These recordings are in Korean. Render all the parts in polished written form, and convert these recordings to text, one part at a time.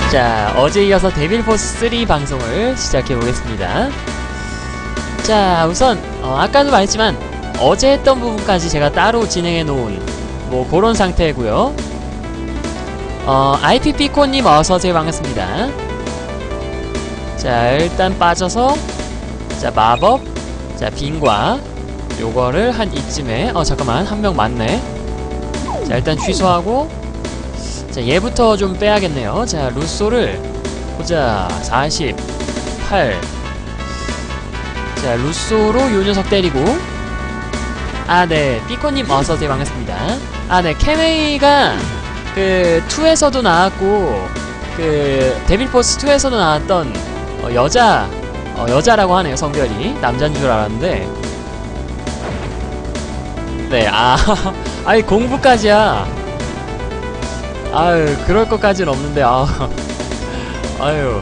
자, 어제 이어서 데빌포스 3 방송을 시작해보겠습니다. 자, 우선 아까도 말했지만 어제 했던 부분까지 제가 따로 진행해놓은 뭐 그런 상태고요. IPP코님 어서오세요. 반갑습니다. 자, 일단 빠져서 자, 마법, 자, 빙과 요거를 한 이쯤에 잠깐만, 한 명 맞네. 자, 일단 취소하고 자, 얘부터 좀 빼야겠네요. 자, 루소를 보자. 48. 자, 루소로 요 녀석 때리고. 아, 네, 삐코님 어서오세요. 반갑습니다. 아, 네, 케메이가 그 2에서도 나왔고 그 데빌포스 2에서도 나왔던 여자라고 하네요. 성별이 남자인 줄 알았는데 네, 아이 공부까지야. 아유, 그럴 것까지는 없는데, 아유,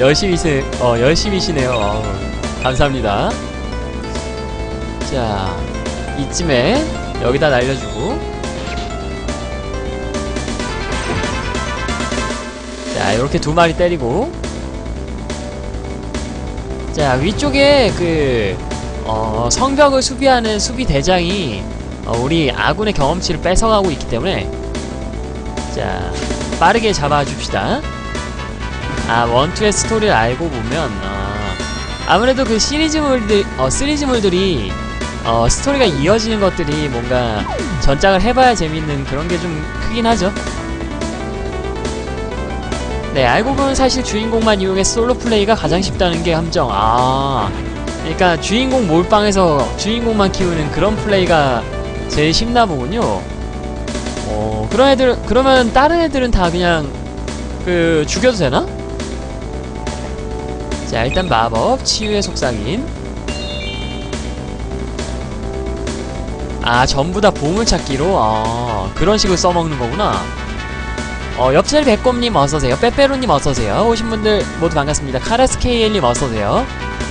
열심히시네요. 감사합니다. 자, 이쯤에 여기다 날려주고. 자, 요렇게 2마리 때리고. 자, 위쪽에 성벽을 수비하는 수비 대장이 우리 아군의 경험치를 뺏어가고 있기 때문에 자, 빠르게 잡아줍시다. 아, 1, 2의 스토리를 알고 보면 아무래도 그 시리즈물들이 스토리가 이어지는 것들이 뭔가 전작을 해봐야 재밌는 그런 게 좀 크긴 하죠. 네, 알고 보면 사실 주인공만 이용해서 솔로 플레이가 가장 쉽다는 게 함정. 그러니까 주인공 몰빵에서 주인공만 키우는 그런 플레이가 제일 쉽나 보군요. 그러면 다른 애들은 다 그냥 죽여도 되나? 자, 일단 마법 치유의 속삭임. 전부 다 보물찾기로 그런 식으로 써먹는 거구나. 엽채 백곰님 어서오세요. 빼빼로님 어서오세요. 오신 분들 모두 반갑습니다. 카라스케이엘님 어서오세요.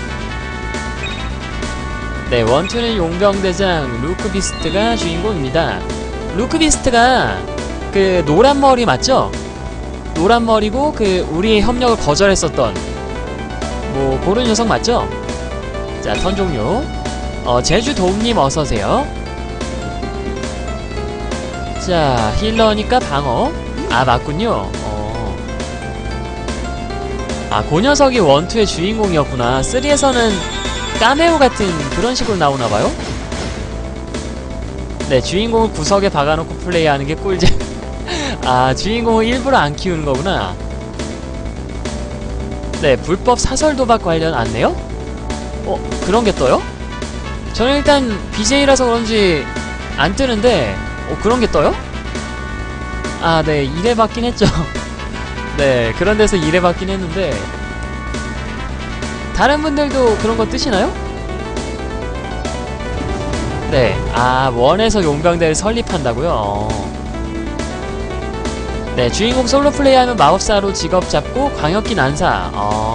네, 1, 2는 용병대장 루크비스트가 주인공입니다. 루크비스트가 그 노란머리 맞죠? 노란머리고 우리의 협력을 거절했었던 뭐 그런 녀석 맞죠? 자, 턴 종료. 제주도움님 어서오세요. 자, 힐러니까 방어. 맞군요. 그 녀석이 1, 2의 주인공이었구나. 3에서는 까메오 같은 그런 식으로 나오나봐요? 네, 주인공을 구석에 박아놓고 플레이하는 게 꿀잼. 주인공을 일부러 안 키우는 거구나. 네, 불법 사설 도박 관련 안내요? 그런 게 떠요? 저는 일단 BJ라서 그런지 안 뜨는데, 그런 게 떠요? 네, 1회 받긴 했죠. 네, 그런 데서 1회 받긴 했는데, 다른 분들도 그런 거 뜨시나요? 네, 1에서 용병대를 설립한다고요? 네, 주인공 솔로 플레이하면 마법사로 직업 잡고 광역기 난사.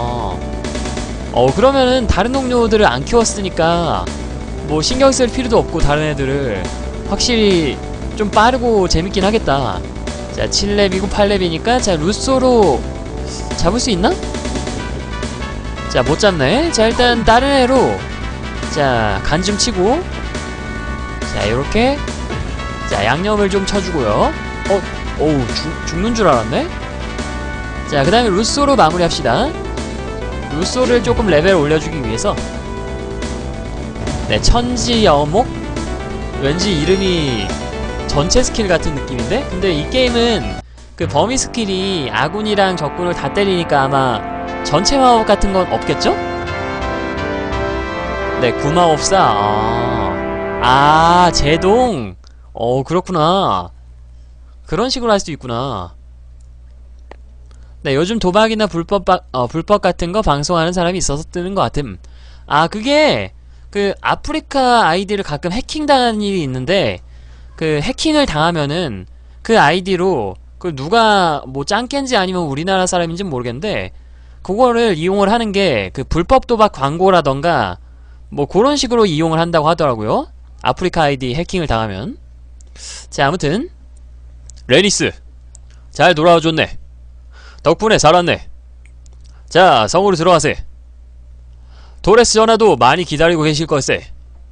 그러면은 다른 동료들을 안 키웠으니까 뭐 신경 쓸 필요도 없고 다른 애들을 확실히 좀 빠르고 재밌긴 하겠다. 자, 7렙이고 8렙이니까 자, 루소로 잡을 수 있나? 자, 못 잡네. 자, 일단 다른 애로 자, 간 좀 치고 자, 요렇게 자, 양념을 좀 쳐주고요. 어우, 죽는 줄 알았네? 자, 그 다음에 루소로 마무리합시다. 루소를 조금 레벨 올려주기 위해서 네, 천지여목? 왠지 이름이 전체 스킬 같은 느낌인데? 근데 이 게임은 그 범위 스킬이 아군이랑 적군을 다 때리니까 아마 전체 마법 같은 건 없겠죠? 네, 구마법사. 제동. 그렇구나. 그런 식으로 할 수도 있구나. 네, 요즘 도박이나 불법 같은 거 방송하는 사람이 있어서 뜨는 것 같음. 그게 그 아프리카 아이디를 가끔 해킹당하는 일이 있는데 그 해킹을 당하면은 그 아이디로 그 누가 뭐 짱깬지 아니면 우리나라 사람인지는 모르겠는데 그거를 이용을 하는 게 그 불법 도박 광고라던가 뭐 그런 식으로 이용을 한다고 하더라고요. 아프리카 아이디 해킹을 당하면. 자, 아무튼 레니스 잘 돌아와줬네. 덕분에 살았네. 자, 성으로 들어가세. 도레스 전하도 많이 기다리고 계실 걸세.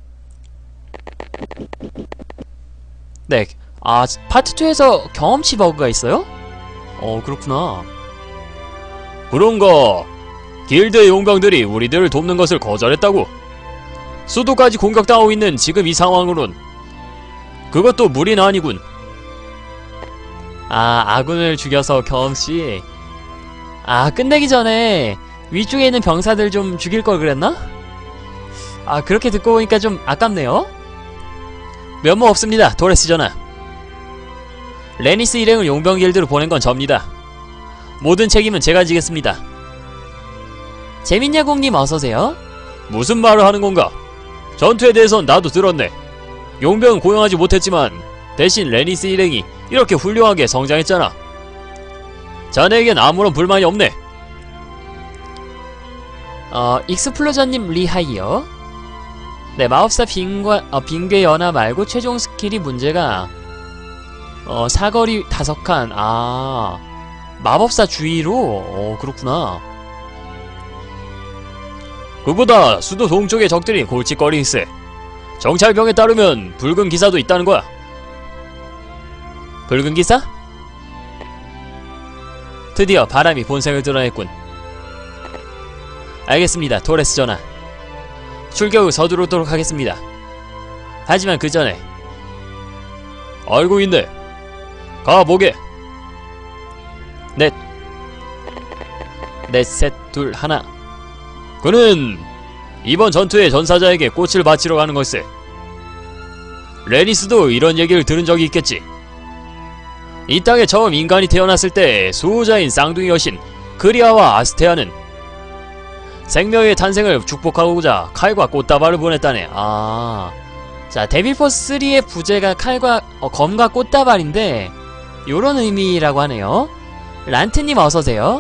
네, 파트 2에서 경험치 버그가 있어요? 그렇구나. 그런가. 길드의 용병들이 우리들을 돕는 것을 거절했다고. 수도까지 공격당하고 있는 지금 이 상황으론 그것도 무리는 아니군. 아군을 죽여서 경험치. 끝내기 전에 위쪽에 있는 병사들 좀 죽일 걸 그랬나? 그렇게 듣고 보니까 좀 아깝네요. 면목 없습니다, 도레스 전하. 레니스 일행을 용병 길드로 보낸 건 접니다. 모든 책임은 제가 지겠습니다. 재민야공님 어서오세요. 무슨 말을 하는 건가? 전투에 대해선 나도 들었네. 용병은 고용하지 못했지만 대신 레니스 일행이 이렇게 훌륭하게 성장했잖아. 자네에겐 아무런 불만이 없네. 익스플로저님 리하이요. 네, 마법사 빙괴 연화 말고 최종 스킬이 문제가 사거리 5칸. 마법사 주위로. 그렇구나. 그보다 수도 동쪽의 적들이 골칫거리일세. 정찰병에 따르면 붉은 기사도 있다는 거야. 붉은 기사? 드디어 바람이 본색을 드러냈군. 알겠습니다, 도레스 전하. 출격을 서두르도록 하겠습니다. 하지만 그 전에. 알고 있네. 가보게. 넷, 셋, 둘, 하나. 그는 이번 전투의 전사자에게 꽃을 바치러 가는 걸세. 레니스도 이런 얘기를 들은 적이 있겠지. 이 땅에 처음 인간이 태어났을 때 수호자인 쌍둥이 여신 그리아와 아스테아는 생명의 탄생을 축복하고자 칼과 꽃다발을 보냈다네. 자, 데빌포스 3의 부제가 칼과 검과 꽃다발인데 요런 의미라고 하네요. 란트님 어서오세요.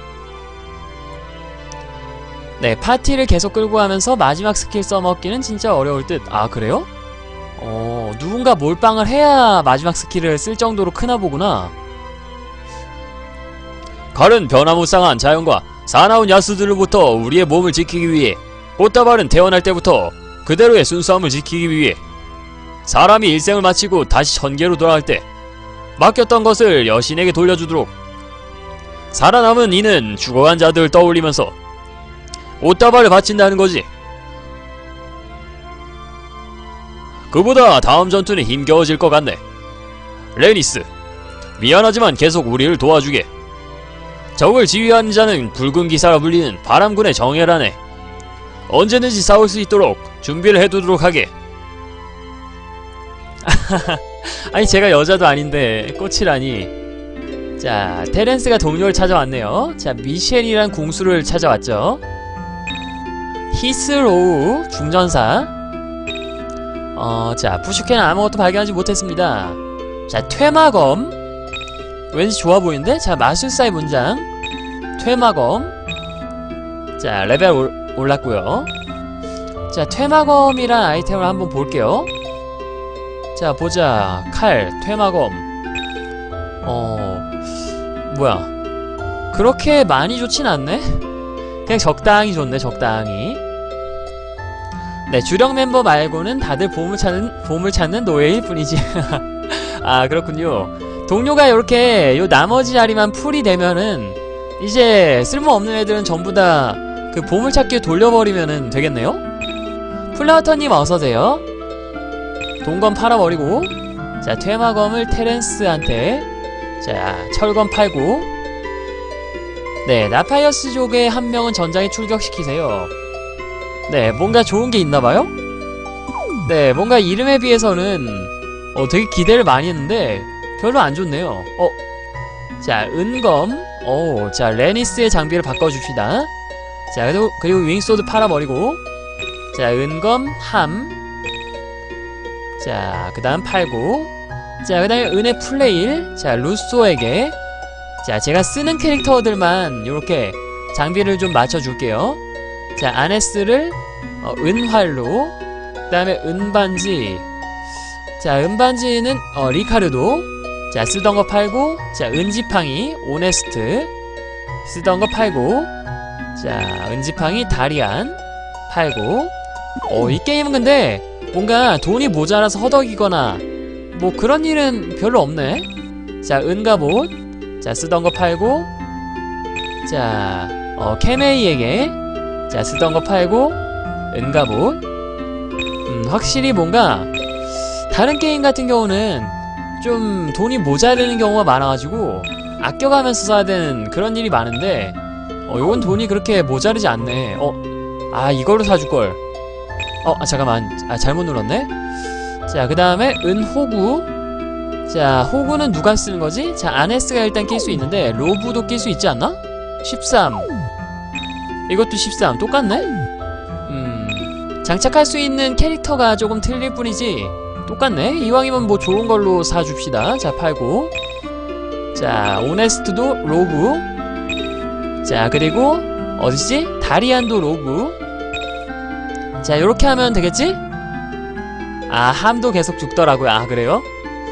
네, 파티를 계속 끌고 가면서 마지막 스킬 써먹기는 진짜 어려울 듯. 그래요? 누군가 몰빵을 해야 마지막 스킬을 쓸 정도로 크나 보구나. 칼은 변화무쌍한 자연과 사나운 야수들로부터 우리의 몸을 지키기 위해, 꽃다발은 태어날 때부터 그대로의 순수함을 지키기 위해, 사람이 일생을 마치고 다시 천계로 돌아갈 때 맡겼던 것을 여신에게 돌려주도록. 살아남은 이는 죽어간 자들을 떠올리면서 꽃다발을 바친다는 거지. 그보다 다음 전투는 힘겨워질 것 같네. 레니스, 미안하지만 계속 우리를 도와주게. 적을 지휘하는 자는 붉은 기사라 불리는 바람군의 정예라네. 언제든지 싸울 수 있도록 준비를 해두도록 하게. 아니, 제가 여자도 아닌데 꽃이라니. 자, 테렌스가 동료를 찾아왔네요. 자, 미셸이란 궁수를 찾아왔죠. 히스로우 중전사. 자, 부슈케는 아무것도 발견하지 못했습니다. 자, 퇴마검. 왠지 좋아 보이는데? 자, 마술사의 문장. 퇴마검. 자, 레벨 올랐고요. 자, 퇴마검이란 아이템을 한번 볼게요. 자, 보자. 칼, 퇴마검. 뭐야. 그렇게 많이 좋진 않네? 그냥 적당히 좋네, 적당히. 네, 주력 멤버 말고는 다들 보물 찾는 노예일 뿐이지. 그렇군요. 동료가 요렇게 요 나머지 자리만 풀이 되면은 이제 쓸모없는 애들은 전부 다 그 보물찾기에 돌려버리면은 되겠네요? 플라우터님 어서오세요. 동검 팔아버리고. 자, 퇴마검을 테렌스한테. 자, 철검 팔고. 네, 나파이어스족의 한 명은 전장에 출격시키세요. 네, 뭔가 좋은게 있나봐요? 네, 뭔가 이름에 비해서는 되게 기대를 많이 했는데 별로 안 좋네요. 자, 은검. 자, 레니스의 장비를 바꿔줍시다. 자, 그리고 윙소드 팔아버리고. 자, 은검, 함. 자, 그 다음 팔고. 자, 그 다음에 은의 플레일. 자, 루소에게. 자, 제가 쓰는 캐릭터들만 요렇게 장비를 좀 맞춰줄게요. 자, 아네스를 은활로. 그 다음에 은반지. 자, 은반지는 리카르도. 자, 쓰던거 팔고. 자, 은지팡이 오네스트. 쓰던 거 팔고, 자, 은지팡이 다리안 팔고. 이 게임은 근데 뭔가 돈이 모자라서 허덕이거나 뭐 그런 일은 별로 없네. 자, 은갑옷. 자, 쓰던 거 팔고. 자, 케메이에게 자, 쓰던 거 팔고 은갑옷. 확실히 뭔가 다른 게임 같은 경우는 좀 돈이 모자르는 경우가 많아가지고 아껴가면서 써야 되는 그런 일이 많은데 요건 돈이 그렇게 모자르지 않네. 이걸로 사줄걸. 잠깐만. 잘못 눌렀네. 자, 그 다음에 은호구. 자, 호구는 누가 쓰는 거지? 자, 아네스가 일단 낄 수 있는데 로브도 낄 수 있지 않나? 13. 이것도 13. 똑같네? 장착할 수 있는 캐릭터가 조금 틀릴 뿐이지 똑같네? 이왕이면 뭐 좋은 걸로 사줍시다. 자, 팔고. 자, 오네스트도 로브. 자, 그리고 어디지? 다리안도 로브. 자, 요렇게 하면 되겠지? 함도 계속 죽더라고요. 그래요?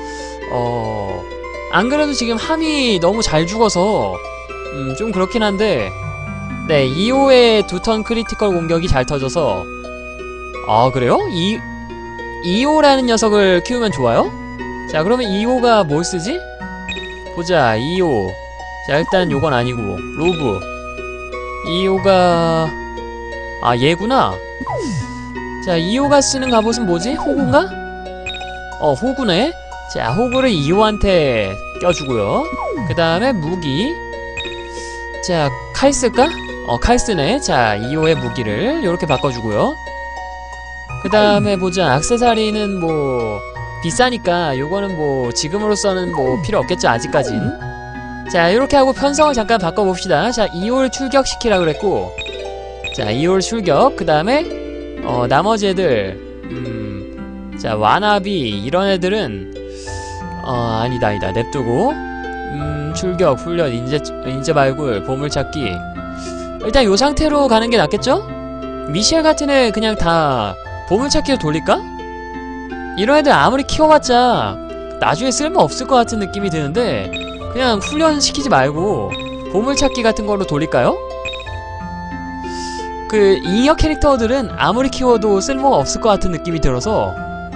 안 그래도 지금 함이 너무 잘 죽어서 좀 그렇긴 한데, 네, 2호의 두 턴 크리티컬 공격이 잘 터져서. 그래요? 2호라는 녀석을 키우면 좋아요? 자, 그러면 2호가 뭘 쓰지? 보자. 2호. 자, 일단 요건 아니고 로브. 2호가 얘구나. 자, 2호가 쓰는 갑옷은 뭐지? 호구인가? 호구네. 자, 호구를 2호한테 껴주고요. 그 다음에 무기. 자, 칼 쓸까? 칼 쓰네. 자, 2호의 무기를 요렇게 바꿔주고요. 그 다음에 보자. 액세서리는 뭐 비싸니까 요거는 뭐 지금으로서는 뭐 필요 없겠죠, 아직까진. 자, 요렇게 하고 편성을 잠깐 바꿔봅시다. 자, 2호를 출격시키라 그랬고, 자, 2호를 출격. 그 다음에 나머지 애들 자, 와나비 이런 애들은 아니다 냅두고, 출격, 훈련, 인재 발굴, 보물찾기. 일단 요 상태로 가는 게 낫겠죠? 미셸 같은 애 그냥 다 보물찾기로 돌릴까? 이런 애들 아무리 키워봤자 나중에 쓸모 없을 것 같은 느낌이 드는데 그냥 훈련시키지 말고 보물찾기 같은 걸로 돌릴까요? 그 잉여 캐릭터들은 아무리 키워도 쓸모가 없을 것 같은 느낌이 들어서,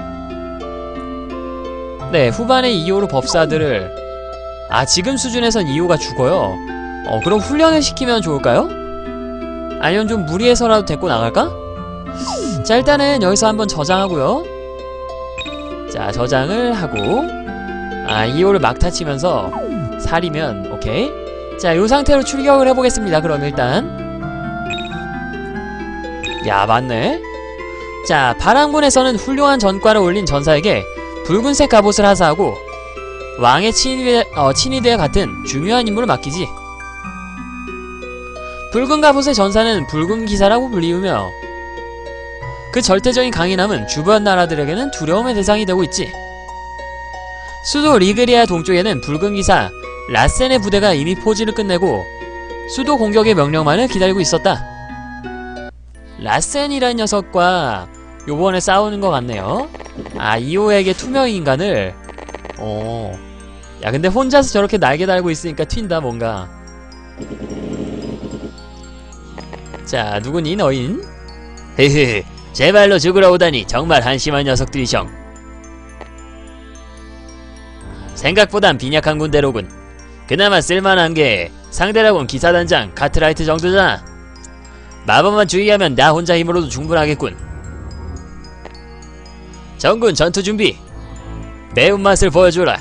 네, 후반에 2호로 법사들을 지금 수준에선 2호가 죽어요. 그럼 훈련을 시키면 좋을까요? 아니면 좀 무리해서라도 데리고 나갈까? 자, 일단은 여기서 한번 저장하고요. 자, 저장을 하고 2호를 막타 치면서 살이면 오케이. 자, 요 상태로 출격을 해보겠습니다. 그럼 일단 야, 맞네. 자, 바람군에서는 훌륭한 전과를 올린 전사에게 붉은색 갑옷을 하사하고 왕의 친위대와 같은 중요한 임무를 맡기지. 붉은 갑옷의 전사는 붉은 기사라고 불리우며 그 절대적인 강인함은 주변 나라들에게는 두려움의 대상이 되고 있지. 수도 리그리아 동쪽에는 붉은 기사 라센의 부대가 이미 포지를 끝내고 수도 공격의 명령만을 기다리고 있었다. 라센이라는 녀석과 요번에 싸우는 것 같네요. 2호에게 투명인간을. 야, 근데 혼자서 저렇게 날개 달고 있으니까 튄다 뭔가. 자, 누구니 너인? 헤헤, 제 발로 죽으러 오다니 정말 한심한 녀석들이셩. 생각보단 빈약한 군대로군. 그나마 쓸만한 게 상대라곤 기사단장 카트라이트 정도잖아. 마법만 주의하면 나 혼자 힘으로도 충분하겠군. 정군 전투 준비. 매운맛을 보여줘라.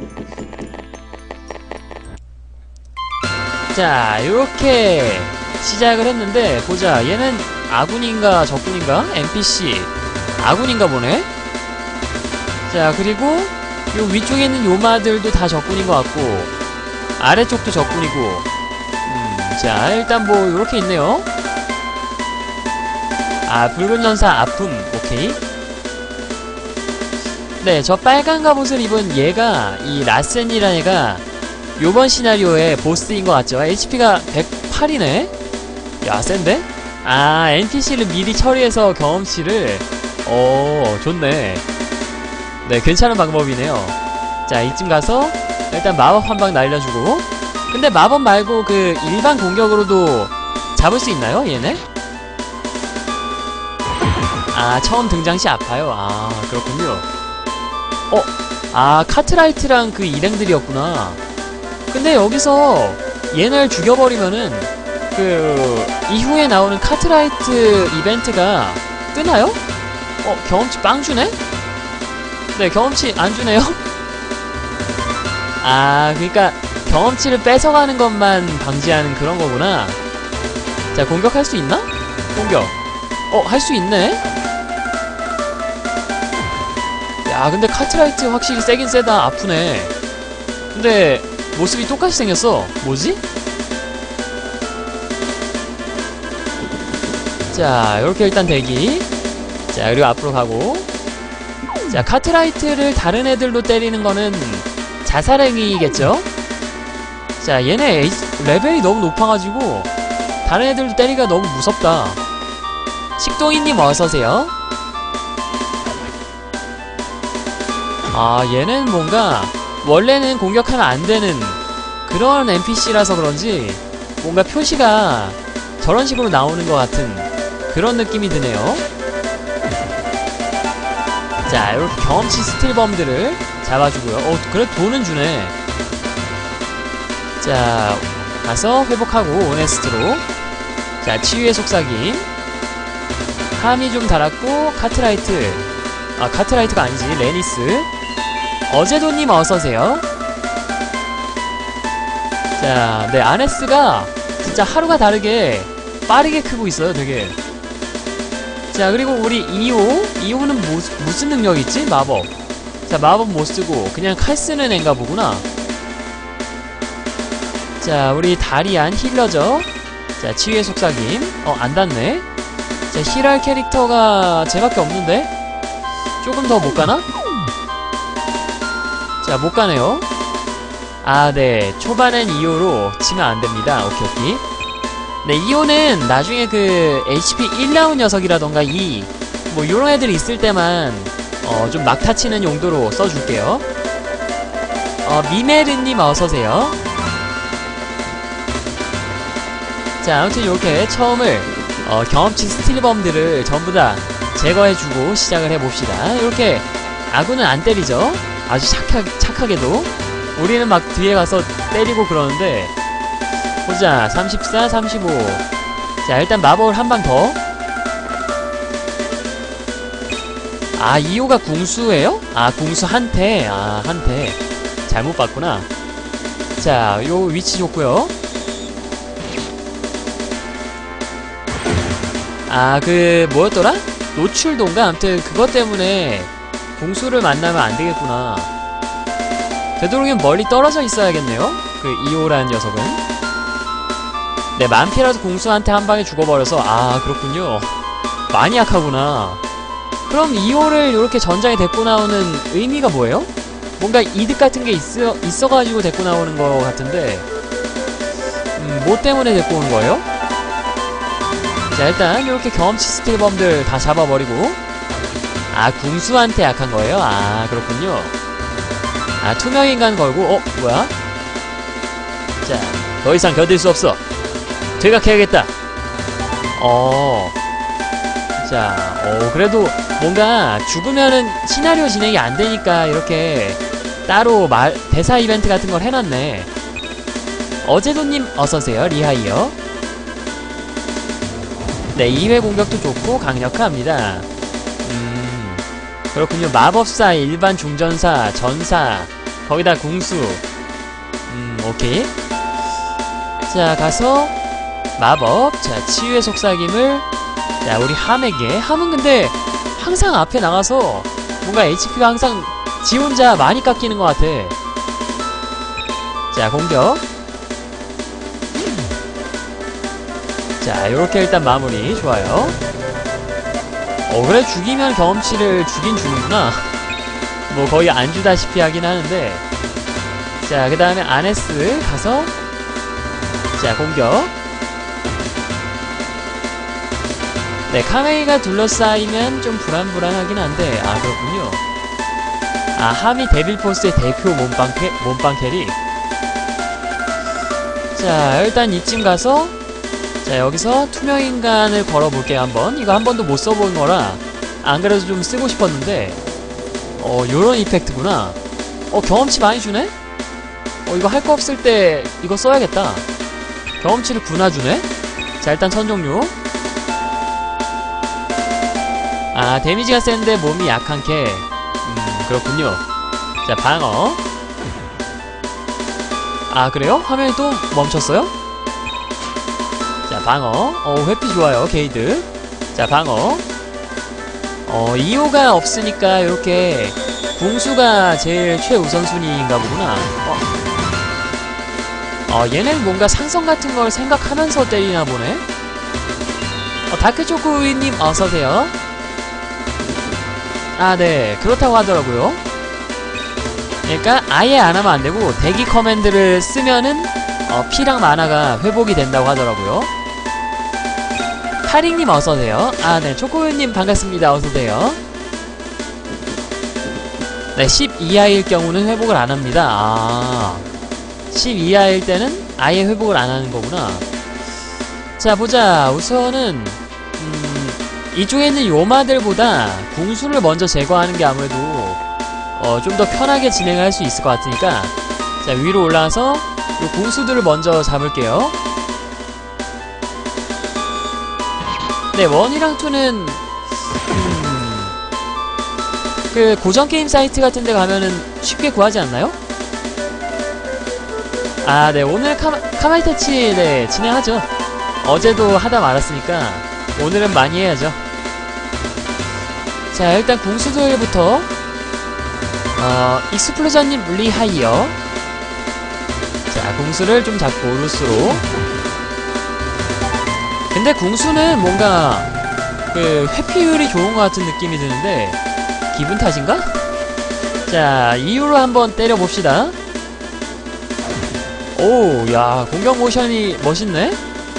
자, 요렇게 시작을 했는데, 보자. 얘는 아군인가 적군인가? NPC 아군인가 보네? 자, 그리고 요 위쪽에 있는 요마들도 다 적군인 것 같고 아래쪽도 적군이고. 자, 일단 뭐 요렇게 있네요. 붉은 전사 아픔. 오케이. 네, 저 빨간 갑옷을 입은 얘가, 이 라센이라는 애가 요번 시나리오의 보스인 것 같죠? HP가 108이네? 야, 센데? NPC를 미리 처리해서 경험치를. 좋네. 네, 괜찮은 방법이네요. 자, 이쯤 가서 일단 마법 한 방 날려주고, 근데 마법 말고 그 일반 공격으로도 잡을 수 있나요, 얘네? 아, 처음 등장 시 아파요. 아, 그렇군요. 아, 카트라이트랑 그 일행들이었구나. 근데 여기서 얘네를 죽여버리면은 그 이후에 나오는 카트라이트 이벤트가 뜨나요? 경험치 빵 주네? 네, 경험치 안 주네요? 아, 그니까 경험치를 뺏어가는 것만 방지하는 그런 거구나. 자, 공격할 수 있나? 공격. 할 수 있네? 야, 근데 카트라이트 확실히 세긴 세다. 아프네. 근데 모습이 똑같이 생겼어. 뭐지? 자, 요렇게 일단 대기. 자, 그리고 앞으로 가고. 자, 카트라이트를 다른 애들로 때리는 거는 자살행위겠죠? 자, 얘네 레벨이 너무 높아가지고 다른 애들도 때리기가 너무 무섭다. 식동이님 어서오세요. 아, 얘는 뭔가 원래는 공격하면 안되는 그런 NPC라서 그런지 뭔가 표시가 저런 식으로 나오는 것 같은 그런 느낌이 드네요. 자, 이렇게 경험치 스틸범들을 잡아주고요. 그래, 돈은 주네. 자, 가서 회복하고 오네스트로. 자, 치유의 속삭임. 함이 좀 달았고 카트라이트. 아, 카트라이트가 아니지, 레니스. 어제도님 어서오세요. 자, 네, 아네스가 진짜 하루가 다르게 빠르게 크고 있어요, 되게. 자, 그리고 우리 2호 는 무슨 능력 있지? 마법. 자, 마법 못쓰고 그냥 칼 쓰는 앤가 보구나. 자, 우리 다리안 힐러죠. 자, 치유의 속삭임. 안 닿네. 자, 힐할 캐릭터가 쟤밖에 없는데? 조금 더 못가나? 자, 못가네요. 아, 네, 초반엔 2호로 치면 안됩니다. 오케이. 네, 2호는 나중에 그 HP 1 나온 녀석이라던가 뭐 요런 애들이 있을 때만 좀 막타 치는 용도로 써줄게요. 미메르님 어서오세요. 자, 아무튼 요렇게 처음을 경험치 스틸범들을 전부 다 제거해주고 시작을 해봅시다. 요렇게 아군은 안 때리죠? 아주 착하게도. 우리는 막 뒤에 가서 때리고 그러는데, 보자. 34, 35. 자, 일단 마법을 한 방 더. 아, 2호가 궁수예요? 아, 궁수 한테. 아, 한테. 잘못 봤구나. 자, 요 위치 좋고요. 아, 그 뭐였더라? 노출도인가? 아무튼 그것 때문에 궁수를 만나면 안 되겠구나. 되도록이면 멀리 떨어져 있어야겠네요. 그 2호라는 녀석은. 네, 만피라도 궁수한테 한 방에 죽어버려서. 아, 그렇군요. 많이 약하구나. 그럼 2호를 이렇게 전장에 데리고 나오는 의미가 뭐예요? 뭔가 이득 같은 게 있어가지고 데리고 나오는 거 같은데, 뭐 때문에 데리고 오는 거예요? 자, 일단 이렇게 경험치 스틸범들 다 잡아버리고. 아, 궁수한테 약한 거예요? 아, 그렇군요. 아, 투명인간 걸고. 뭐야? 자, 더 이상 견딜 수 없어. 퇴각해야겠다. 자, 그래도 뭔가 죽으면은 시나리오 진행이 안 되니까 이렇게 따로 대사 이벤트 같은 걸 해놨네. 어제도님 어서오세요. 리하이어. 네, 2회 공격도 좋고 강력합니다. 그렇군요. 마법사, 일반 중전사, 전사, 거기다 궁수. 오케이. 자, 가서 마법. 자, 치유의 속삭임을. 자, 우리 함에게. 함은 근데 항상 앞에 나가서 뭔가 HP가 항상 지 혼자 많이 깎이는 것 같아. 자, 공격. 자, 요렇게 일단 마무리. 좋아요. 그래, 죽이면 경험치를 주긴 주는구나. 뭐 거의 안 주다시피 하긴 하는데. 자, 그 다음에 아네스 가서. 자, 공격. 네, 카메이가 둘러싸이면 좀 불안불안하긴 한데. 아, 그렇군요. 아, 함이 데빌포스의 대표 몸빵 캐릭. 자, 일단 이쯤 가서 자, 여기서 투명인간을 걸어볼게요. 한번. 이거 한 번도 못 써본 거라 안 그래도 좀 쓰고 싶었는데 요런 이펙트구나. 경험치 많이 주네? 이거 할 거 없을 때 이거 써야겠다. 경험치를 9나 주네? 자, 일단 천종류. 아, 데미지가 센데 몸이 약한 캐. 그렇군요. 자, 방어. 아, 그래요? 화면이 또 멈췄어요? 자, 방어. 회피 좋아요. 게이드. 자, 방어. 2호가 없으니까 이렇게 궁수가 제일 최우선순위인가 보구나. 얘는 뭔가 상성 같은 걸 생각하면서 때리나 보네? 다크초코우이님 어서오세요. 아, 네. 그렇다고 하더라고요. 그러니까 아예 안 하면 안 되고 대기 커맨드를 쓰면은 피랑 마나가 회복이 된다고 하더라고요. 카링님 어서오세요. 아, 네. 초코우님 반갑습니다. 어서오세요. 네, 10 이하일 경우는 회복을 안 합니다. 아, 10 이하일 때는 아예 회복을 안 하는 거구나. 자, 보자. 우선은 이쪽에 있는 요마들보다 궁수를 먼저 제거하는 게 아무래도 좀 더 편하게 진행할 수 있을 것 같으니까 자, 위로 올라가서 요 궁수들을 먼저 잡을게요. 네, 1이랑 2는 그 고전 게임 사이트 같은 데 가면은 쉽게 구하지 않나요? 아, 네. 오늘 카마이타치 네, 진행하죠. 어제도 하다 말았으니까 오늘은 많이 해야죠. 자, 일단 궁수들부터 익스플로전님 리하이어. 자, 궁수를 좀 잡고 루스로. 근데 궁수는 뭔가 그 회피율이 좋은 것 같은 느낌이 드는데 기분 탓인가? 자, 2유로 한번 때려봅시다. 오, 야, 공격 모션이 멋있네?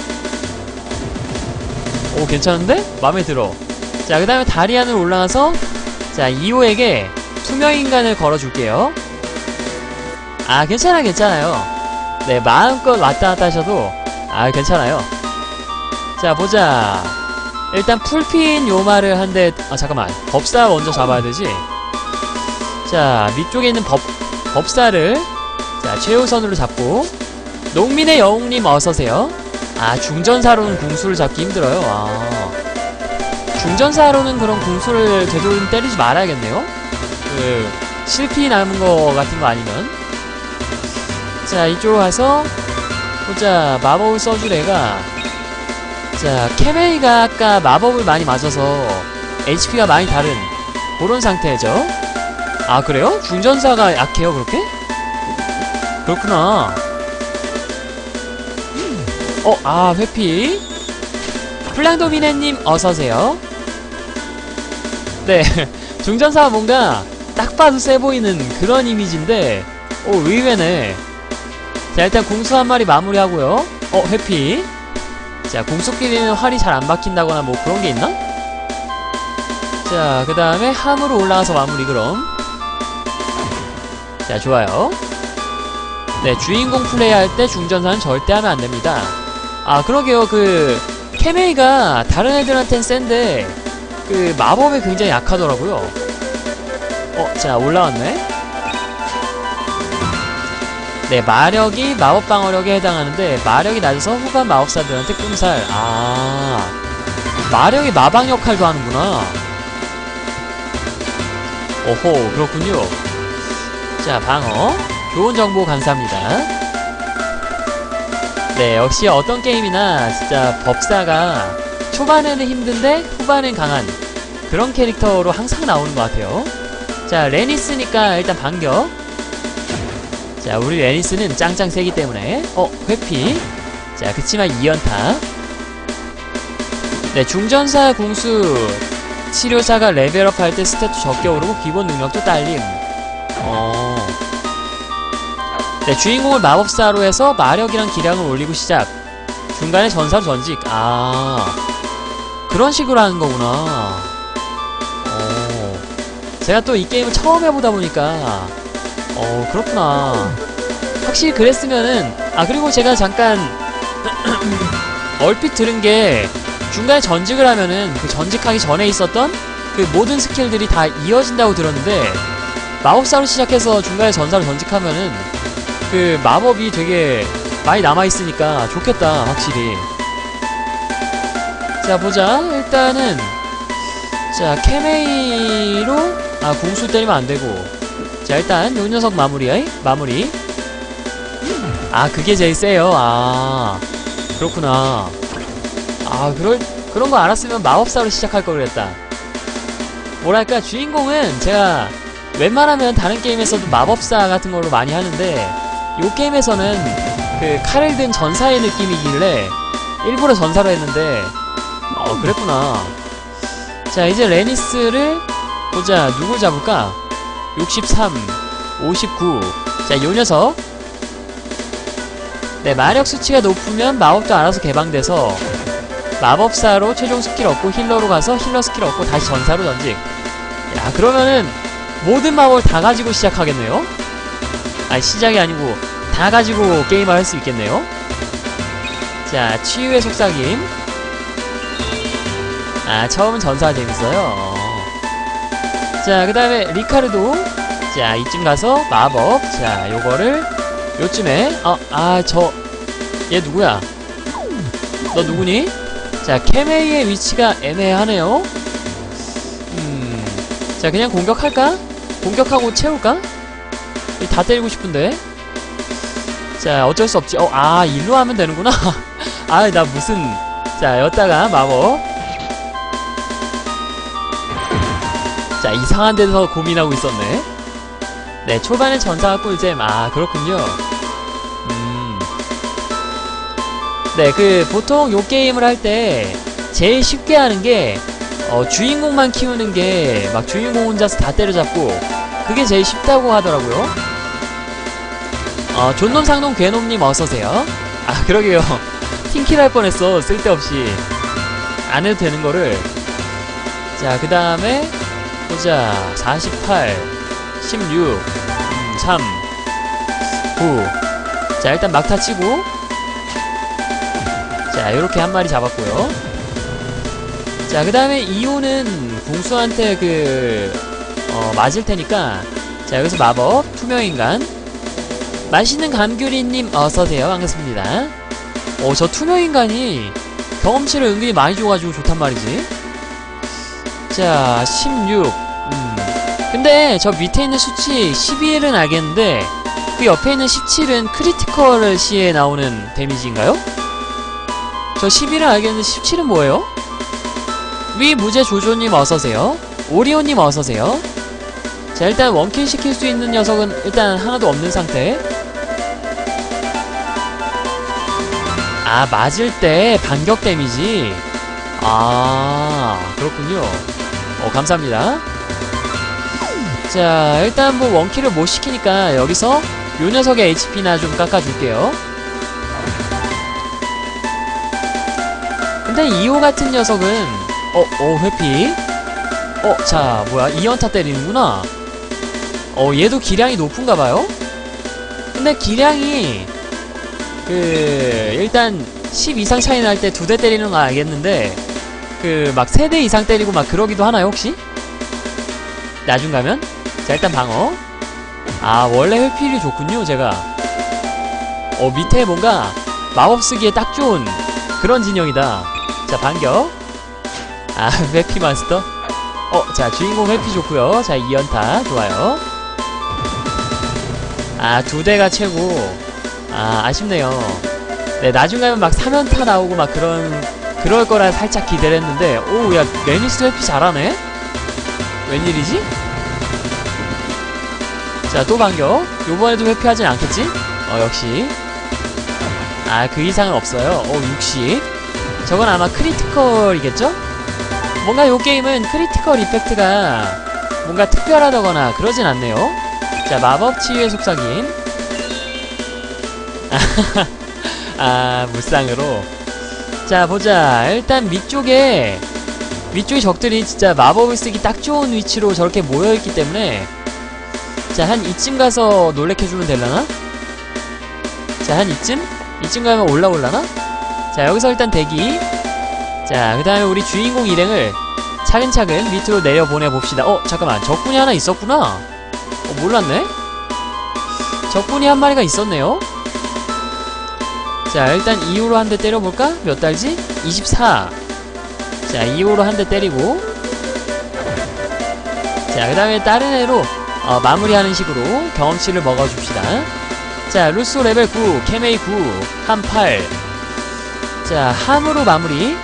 오, 괜찮은데? 맘에 들어. 자, 그 다음에 다리안으로 올라가서 자, 2호에게 투명인간을 걸어줄게요. 아, 괜찮아요. 네, 마음껏 왔다갔다 하셔도 아, 괜찮아요. 자, 보자. 일단 풀핀 요마를 한 대. 아, 잠깐만. 법사 먼저 잡아야 되지. 자, 밑쪽에 있는 법사를 자, 최우선으로 잡고. 농민의 영웅님 어서오세요. 아, 중전사로는 궁수를 잡기 힘들어요. 아, 중전사로는 그런 궁수를 되도록 때리지 말아야겠네요. 그 실피 남은 거 같은 거 아니면. 자, 이쪽으로 가서 보자. 마법을 써줄 애가 자, 케메이가 아까 마법을 많이 맞아서 HP가 많이 다른 그런 상태죠. 아, 그래요? 중전사가 약해요, 그렇게? 그렇구나. 아, 회피. 플랑도미네님 어서오세요. 네, 중전사가 뭔가 딱 봐도 세 보이는 그런 이미지인데 의외네. 자, 일단 궁수 한 마리 마무리하고요. 회피. 자, 궁수끼리는 활이 잘 안 박힌다거나 뭐 그런 게 있나? 자, 그 다음에 함으로 올라가서 마무리 그럼. 자, 좋아요. 네, 주인공 플레이할 때 중전사는 절대 하면 안 됩니다. 아, 그러게요. 그 케메이가 다른 애들한텐 센데 그 마법에 굉장히 약하더라고요. 자, 올라왔네. 네, 마력이 마법 방어력에 해당하는데 마력이 낮아서 후반 마법사들한테 끔살. 아, 마력이 마방 역할도 하는구나. 오호, 그렇군요. 자, 방어. 좋은 정보 감사합니다. 네, 역시 어떤 게임이나 진짜 법사가 초반에는 힘든데 후반엔 강한 그런 캐릭터로 항상 나오는 것 같아요. 자, 레니스니까 일단 반격. 자, 우리 레니스는 짱짱 세기 때문에 회피. 자, 그치만 2연타. 네, 중전사 궁수 치료사가 레벨업 할 때 스탯도 적게 오르고 기본 능력도 딸림. 네, 주인공을 마법사로 해서 마력이랑 기량을 올리고 시작. 중간에 전사로 전직. 아, 그런 식으로 하는 거구나. 제가 또 이 게임을 처음 해보다 보니까 그렇구나. 확실히 그랬으면은 아, 그리고 제가 잠깐 얼핏 들은 게 중간에 전직을 하면은 그 전직하기 전에 있었던 그 모든 스킬들이 다 이어진다고 들었는데, 마법사로 시작해서 중간에 전사로 전직하면은 그 마법이 되게 많이 남아있으니까 좋겠다, 확실히. 자, 보자. 일단은 자, 케메이로 궁수 때리면 안되고, 자, 일단 요 녀석 마무리. 그게 제일 세요. 그렇구나. 그런 거 알았으면 마법사로 시작할 걸 그랬다. 뭐랄까, 주인공은 제가 웬만하면 다른 게임에서도 마법사 같은 걸로 많이 하는데, 요 게임에서는 그 칼을 든 전사의 느낌이길래 일부러 전사로 했는데, 그랬구나. 자, 이제 레니스를 보자. 누굴 잡을까? 63, 59. 자, 요 녀석. 네, 마력 수치가 높으면 마법도 알아서 개방돼서 마법사로 최종 스킬 얻고 힐러로 가서 힐러 스킬 얻고 다시 전사로 전직. 야, 그러면은 모든 마법을 다 가지고 시작하겠네요? 시작이 아니고 다 가지고 게임을 할 수 있겠네요? 자, 치유의 속삭임. 처음은 전사가 재밌어요. 자, 그 다음에 리카르도. 자, 이쯤 가서 마법. 자, 요거를 요쯤에 얘 누구야? 너 누구니? 자, 케메이의 위치가 애매하네요. 자, 그냥 공격할까? 공격하고 채울까? 다 때리고 싶은데. 자, 어쩔 수 없지. 일로 하면 되는구나. 나 무슨. 자, 여기다가 마법. 자, 이상한 데서 고민하고 있었네. 네, 초반에 전사가 꿀잼. 그렇군요. 네, 보통 요 게임을 할 때 제일 쉽게 하는 게 주인공만 키우는 게 막 주인공 혼자서 다 때려잡고, 그게 제일 쉽다고 하더라고요. 존놈상놈 괴놈님 어서오세요. 그러게요. 팀킬 할 뻔했어. 쓸데없이 안 해도 되는 거를. 자, 그 다음에 보자. 48, 16, 3, 9. 자, 일단 막타 치고. 자, 요렇게 한 마리 잡았고요. 자, 그 다음에 이호는 궁수한테 맞을 테니까. 자, 여기서 마법 투명인간. 맛있는 감귤이님 어서오세요. 반갑습니다. 저 투명인간이 경험치를 은근히 많이 줘가지고 좋단 말이지. 자, 16. 근데 저 밑에 있는 수치 11은 알겠는데, 그 옆에 있는 17은 크리티컬 시에 나오는 데미지인가요? 저 11은 알겠는데 17은 뭐예요? 위무제 조조님 어서오세요. 오리오님 어서오세요. 자, 일단 원킬 시킬 수 있는 녀석은 일단 하나도 없는 상태. 맞을 때 반격 데미지. 그렇군요. 감사합니다. 자, 일단 뭐 원킬을 못 시키니까 여기서 요 녀석의 HP나 좀 깎아줄게요. 근데 2호 같은 녀석은 회피. 자, 뭐야, 2연타 때리는구나. 얘도 기량이 높은가봐요? 근데 기량이 일단 10 이상 차이 날 때 2대 때리는 건 알겠는데, 막 3대 이상 때리고 막 그러기도 하나요, 혹시? 나중 가면? 자, 일단 방어. 원래 회피율이 좋군요, 제가. 밑에 뭔가 마법 쓰기에 딱 좋은 그런 진영이다. 자, 반격. 회피 마스터. 자, 주인공 회피 좋고요. 자, 2연타 좋아요. 2대가 최고. 아쉽네요. 네, 나중 가면 막 3연타 나오고 막 그럴 거라 살짝 기대를 했는데, 야, 레니스 회피 잘하네? 웬일이지? 자, 또 반격. 요번에도 회피하진 않겠지? 역시. 그 이상은 없어요. 60. 저건 아마 크리티컬이겠죠? 뭔가 요 게임은 크리티컬 이펙트가 뭔가 특별하다거나 그러진 않네요. 자, 마법 치유의 속삭임. 물상으로. 자, 보자. 일단 위쪽에 적들이 진짜 마법을 쓰기 딱 좋은 위치로 저렇게 모여있기 때문에, 자, 한 이쯤 가서 놀래켜주면 되려나? 자, 한 이쯤? 이쯤 가면 올라올라나? 자, 여기서 일단 대기. 자, 그 다음에 우리 주인공 일행을 차근차근 밑으로 내려보내봅시다. 잠깐만. 적군이 하나 있었구나? 몰랐네? 적군이 한 마리가 있었네요? 자, 일단 2호로 한 대 때려볼까? 몇 달지? 24. 자, 2호로 한 대 때리고. 자, 그 다음에 다른 애로 마무리하는 식으로 경험치를 먹어줍시다. 자, 루소 레벨 9, 케메이 9, 함 8. 자, 함으로 마무리.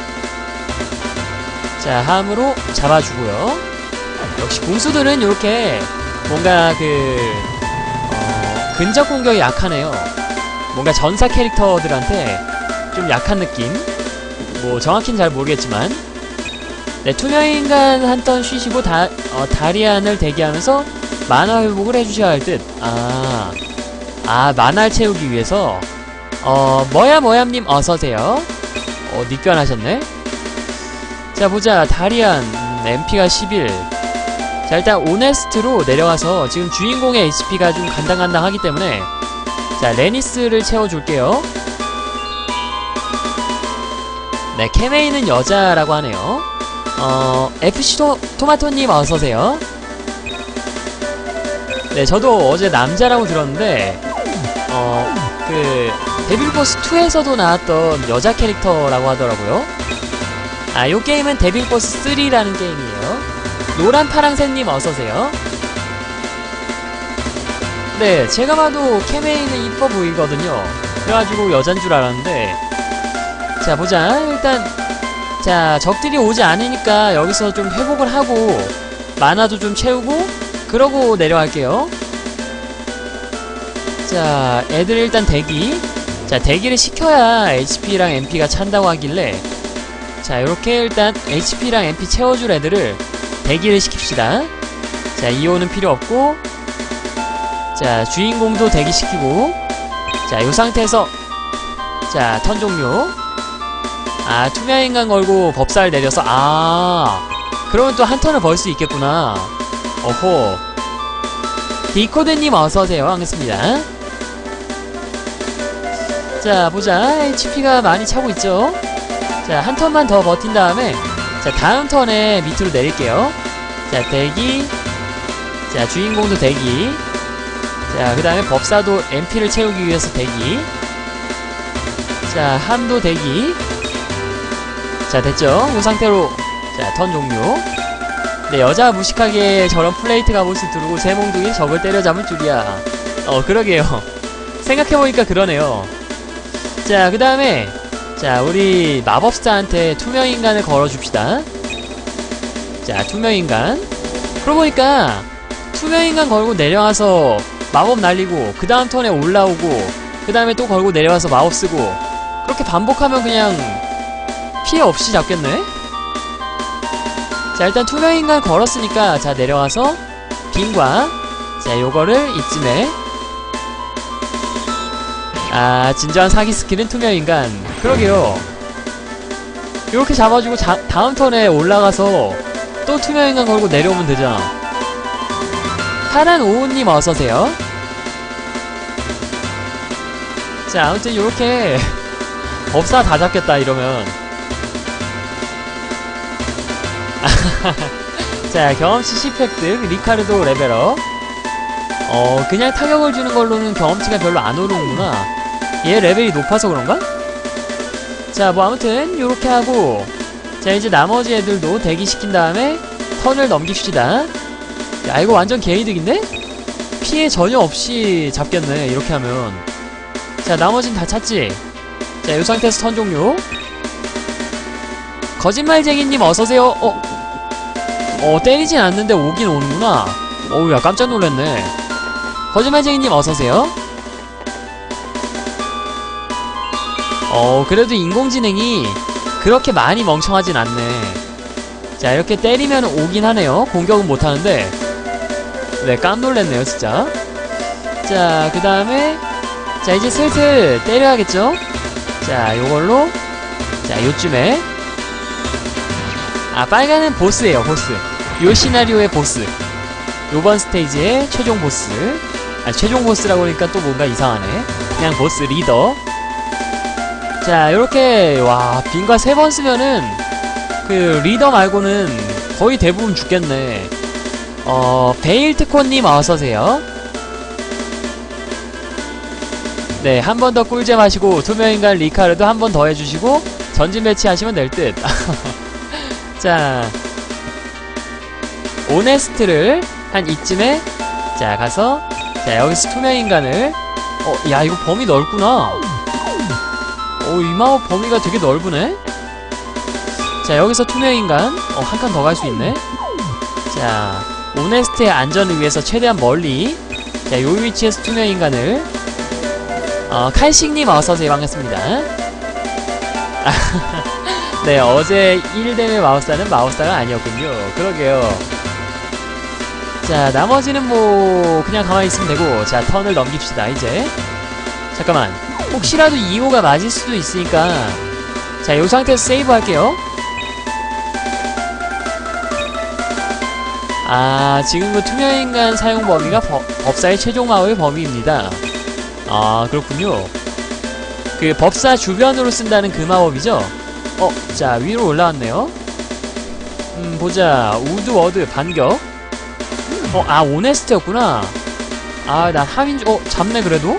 자, 함으로 잡아주고요. 역시 궁수들은 요렇게 뭔가 근접 공격이 약하네요. 뭔가 전사 캐릭터들한테 좀 약한 느낌? 뭐 정확히는 잘 모르겠지만. 네, 투명인간 한 턴 쉬시고 다리안을 대기하면서 만화 회복을 해주셔야 할 듯. 만화를 채우기 위해서. 머얌님 어서오세요. 닉변하셨네. 자, 보자. 다리안 MP가 11. 자, 일단 오네스트로 내려가서 지금 주인공의 HP가 좀 간당간당하기 때문에 자, 레니스를 채워줄게요. 네, 케메이는 여자라고 하네요. FC 토마토님 어서오세요. 네, 저도 어제 남자라고 들었는데 데빌보스 2에서도 나왔던 여자 캐릭터라고 하더라고요. 요 게임은 데빌보스 3라는 게임이에요. 노란 파랑새님 어서오세요. 네, 제가 봐도 케메이는 이뻐 보이거든요. 그래가지고 여잔 줄 알았는데. 자, 보자. 일단 자, 적들이 오지 않으니까 여기서 좀 회복을 하고 만화도 좀 채우고 그러고 내려갈게요. 자, 애들 일단 대기. 자, 대기를 시켜야 HP랑 MP가 찬다고 하길래 자, 요렇게 일단 HP랑 MP 채워줄 애들을 대기를 시킵시다. 자, 2호는 필요 없고 자, 주인공도 대기시키고 자, 요 상태에서 자, 턴 종료. 투명인간 걸고 법사를 내려서 그러면 또 한 턴을 벌 수 있겠구나. 어호. 디코드님 어서오세요. 반갑습니다. 자, 보자. HP가 많이 차고 있죠. 자, 한 턴만 더 버틴 다음에 자, 다음 턴에 밑으로 내릴게요. 자, 대기. 자, 주인공도 대기. 자, 그 다음에 법사도 MP를 채우기 위해서 대기. 자, 함도 대기. 자, 됐죠? 요 상태로 자, 턴 종료. 네, 여자 무식하게 저런 플레이트 갑옷을 두르고 새몽둥이 적을 때려잡을 줄이야. 그러게요. 생각해보니까 그러네요. 자, 그 다음에 자, 우리 마법사한테 투명인간을 걸어줍시다. 자, 투명인간. 그러고 보니까 투명인간 걸고 내려와서 마법 날리고 그 다음 턴에 올라오고 그 다음에 또 걸고 내려와서 마법 쓰고 그렇게 반복하면 그냥 피해 없이 잡겠네? 자, 일단 투명인간 걸었으니까 자, 내려와서 빙과 자, 요거를 이쯤에 진정한 사기 스킬은 투명인간. 그러게요. 요렇게 잡아주고 다음 턴에 올라가서 또 투명인간 걸고 내려오면 되잖아. 파란 오우님 어서오세요. 자, 아무튼 요렇게 법사 다 잡겠다 이러면. 자, 경험치 10 획득 리카르도 레벨업. 그냥 타격을 주는 걸로는 경험치가 별로 안 오르는구나. 얘 레벨이 높아서 그런가? 자, 뭐 아무튼 요렇게 하고 자, 이제 나머지 애들도 대기시킨 다음에 턴을 넘깁시다. 야, 이거 완전 개이득인데? 피해 전혀 없이 잡겠네 이렇게 하면. 자, 나머진 다 찼지? 자, 요 상태에서 턴 종료. 거짓말쟁이님 어서오세요. 때리진 않는데 오긴 오는구나. 어우, 야, 깜짝 놀랐네. 거짓말쟁이님 어서오세요. 그래도 인공지능이 그렇게 많이 멍청하진 않네. 자, 이렇게 때리면 오긴 하네요. 공격은 못하는데. 네, 깜놀랐네요 진짜. 자, 그 다음에 자, 이제 슬슬 때려야겠죠? 자, 요걸로 자, 요쯤에 빨간은 보스예요. 보스. 요 시나리오의 보스. 요번 스테이지의 최종 보스. 최종 보스라고 하니까 또 뭔가 이상하네. 그냥 보스 리더. 자, 요렇게, 와, 빙과 3번 쓰면은, 그, 리더 말고는 거의 대부분 죽겠네. 베일트콘님 어서오세요. 네, 한 번 더 꿀잼 하시고, 투명인간 리카르도 한 번 더 해주시고, 전진 배치하시면 될 듯. 자, 오네스트를 한 이쯤에, 자, 가서, 자, 여기서 투명인간을, 야, 이거 범위 넓구나. 이 마법 범위가 되게 넓으네? 자, 여기서 투명인간, 한 칸 더 갈 수 있네? 자, 오네스트의 안전을 위해서 최대한 멀리, 자, 요 위치에서 투명인간을, 칼식님 어서오세요. 반갑습니다. 네, 어제 1대회 마법사는 마법사가 아니었군요. 그러게요. 자, 나머지는 뭐 그냥 가만히 있으면 되고. 자, 턴을 넘깁시다. 이제 잠깐만, 혹시라도 2호가 맞을 수도 있으니까, 자, 요 상태에서 세이브 할게요. 아, 지금 그 투명인간 사용 범위가 법사의 최종 마법의 범위입니다. 아, 그렇군요. 그 법사 주변으로 쓴다는 그 마법이죠? 자, 위로 올라왔네요. 보자. 우드 워드 반격. 아, 오네스트였구나. 아, 나 하민주, 잡네, 그래도?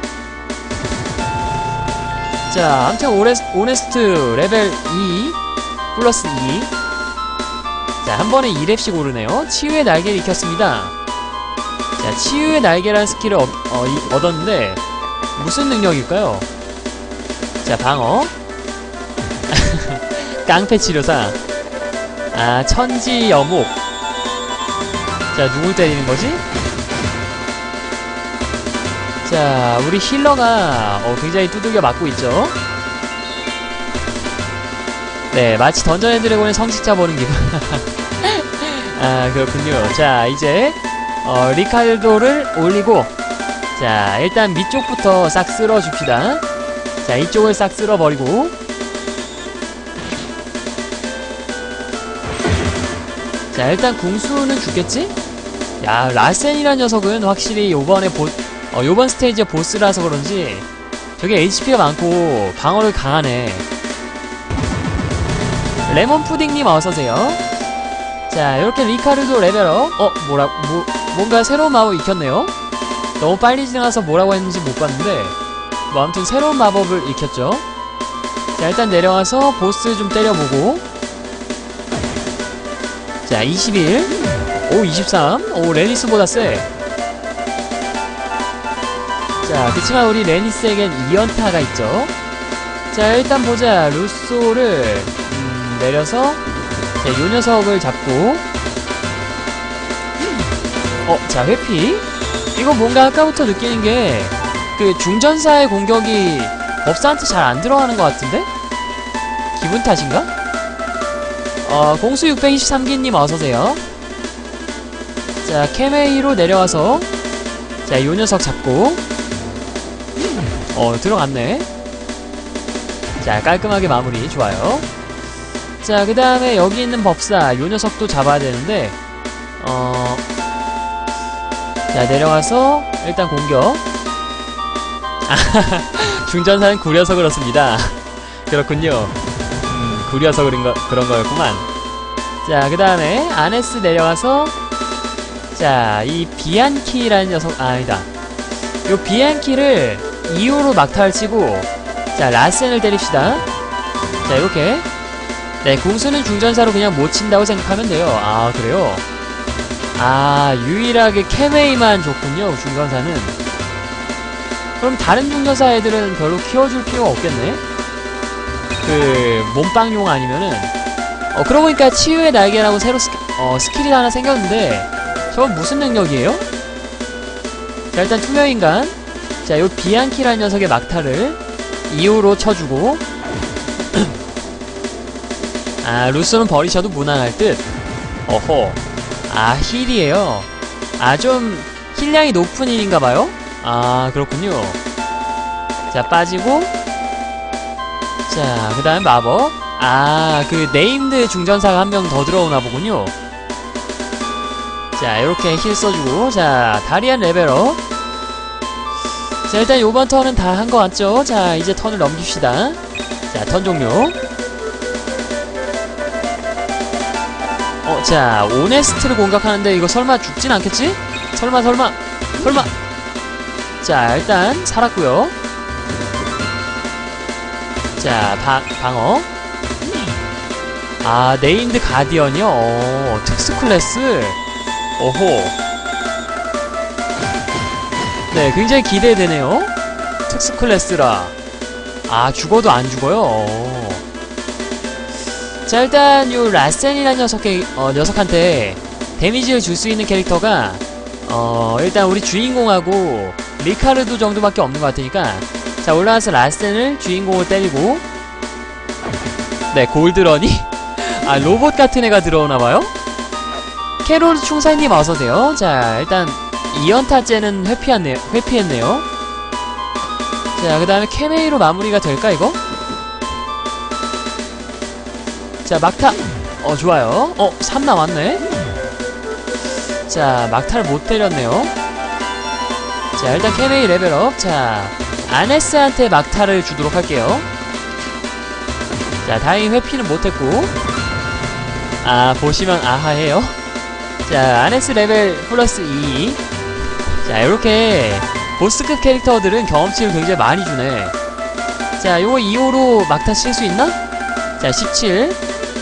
자, 아무튼 오네스트 레벨 2 플러스 2. 자, 한 번에 2렙씩 오르네요. 치유의 날개를 익혔습니다. 자, 치유의 날개라는 스킬을 얻었는데, 무슨 능력일까요? 자, 방어. 깡패 치료사. 아, 천지 여목. 자, 누굴 때리는 거지? 자, 우리 힐러가 굉장히 두들겨 맞고 있죠. 네, 마치 던전 앤 드래곤의 성직자 보는 기분. 아, 그렇군요. 자, 이제 리카르도를 올리고, 자, 일단 밑쪽부터 싹 쓸어줍시다. 자, 이쪽을 싹 쓸어버리고, 자, 일단 궁수는 죽겠지? 야, 라센이란 녀석은 확실히 요번에 요번 스테이지의 보스라서 그런지 저게 HP가 많고 방어를 강하네. 레몬푸딩님 어서오세요. 자, 이렇게 리카르도 레벨업. 뭔가 새로운 마법 익혔네요. 너무 빨리 지나가서 뭐라고 했는지 못 봤는데, 뭐 아무튼 새로운 마법을 익혔죠. 자, 일단 내려와서 보스 좀 때려보고. 자, 21. 오, 23. 오, 레니스보다 세. 자, 그치만 우리 레니스에겐 2연타가 있죠. 자, 일단 보자. 루소를 내려서, 자, 요 녀석을 잡고, 자, 회피. 이거 뭔가 아까부터 느끼는 게, 그 중전사의 공격이 법사한테 잘 안 들어가는 것 같은데? 기분 탓인가? 공수 623기님 어서오세요. 자, 케메이로 내려와서, 자, 요 녀석 잡고, 들어갔네. 자, 깔끔하게 마무리. 좋아요. 자, 그 다음에 여기 있는 법사 요 녀석도 잡아야 되는데, 자, 내려와서 일단 공격. 중전사는 구려서 그렇습니다. 그렇군요. 구려서 그런 거였구만. 자, 그 다음에 아네스 내려와서, 자, 이 비안키라는 녀석, 아니다, 요 비안키를 2호로 막타를 치고, 자, 라센을 때립시다. 자, 이렇게. 네, 궁수는 중전사로 그냥 못 친다고 생각하면 돼요. 아, 그래요? 아, 유일하게 케메이만 좋군요, 중전사는. 그럼 다른 중전사 애들은 별로 키워줄 필요가 없겠네? 그, 몸빵용 아니면은. 그러고 보니까 치유의 날개라고 새로 스킬이 하나 생겼는데, 저건 무슨 능력이에요? 자, 일단 투명인간. 자, 요 비안키라는 녀석의 막타를 2호로 쳐주고. 아, 루스는 버리셔도 무난할 듯. 어허. 아, 힐이에요. 아, 좀 힐량이 높은 힐인가봐요? 아, 그렇군요. 자, 빠지고. 자, 그 다음 마법. 아, 그 네임드 중전사가 한 명 더 들어오나 보군요. 자, 이렇게 힐 써주고. 자, 다리안 레벨업. 자, 일단 요번 턴은 다 한 거 같죠? 자, 이제 턴을 넘깁시다. 자, 턴 종료. 자, 오네스트를 공격하는데 이거 설마 죽진 않겠지? 설마. 자, 일단 살았고요. 자, 방어. 아, 네임드 가디언이요? 특수 클래스. 오호. 네, 굉장히 기대되네요. 특수 클래스라. 아, 죽어도 안 죽어요. 자, 일단 요 라센이라는 녀석한테 데미지를 줄 수 있는 캐릭터가 일단 우리 주인공하고 리카르도 정도밖에 없는 것 같으니까, 자, 올라가서 라센을 주인공을 때리고, 네, 골드런이 아, 로봇 같은 애가 들어오나봐요? 캐롤 충사님 어서오세요. 자, 일단 2연타째는 회피했네요. 자, 그 다음에 케메이로 마무리가 될까, 이거? 자, 막타. 좋아요. 3 남았네. 자, 막타를 못 때렸네요. 자, 일단 케메이 레벨업. 자, 아네스한테 막타를 주도록 할게요. 자, 다행히 회피는 못했고. 아, 보시면 아하해요. 자, 아네스 레벨 플러스 2. 자, 요렇게 보스급 캐릭터들은 경험치를 굉장히 많이 주네. 자, 요거 2호로 막타 칠 수 있나? 자, 17.